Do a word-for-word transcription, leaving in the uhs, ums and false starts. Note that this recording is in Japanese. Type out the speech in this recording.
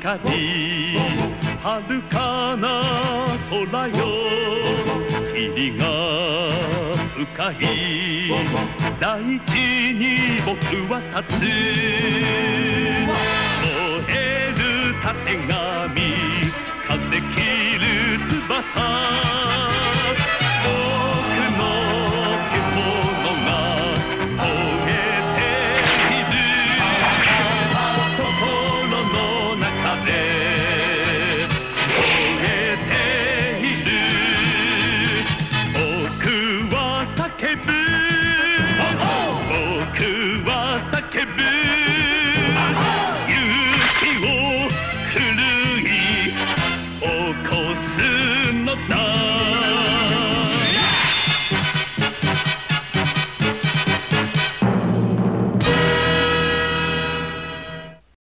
光遥かな空よ霧が深い大地に僕は立つ燃えるたてがみ風切る翼